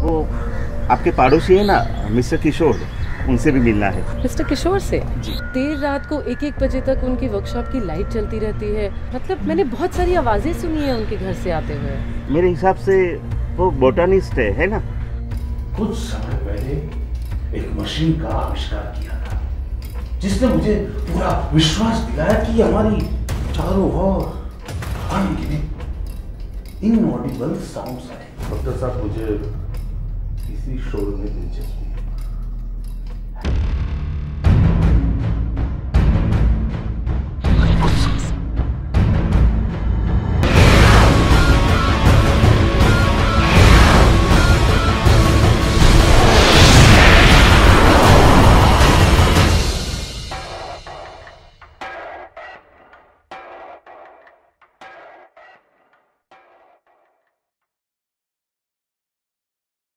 वो आपके पड़ोसी है ना मिस्टर किशोर, उनसे भी मिलना है। मिस्टर किशोर से? जी। देर रात को 1-1 बजे तक उनकी वर्कशॉप की लाइट चलती रहती है। मतलब मैंने बहुत सारी आवाजें सुनी है उनके घर से आते हुए। मेरे हिसाब से वो बोटानिस्ट है ना? कुछ समय पहले एक मशीन का आविष्कार किया था जिसने मुझे पूरा विश्वास दिलाया कि हमारी चारों ओर इनऑडिबल साउंड्स आए। डॉक्टर साहब, मुझे इसी शोर में दिलचस्पी है।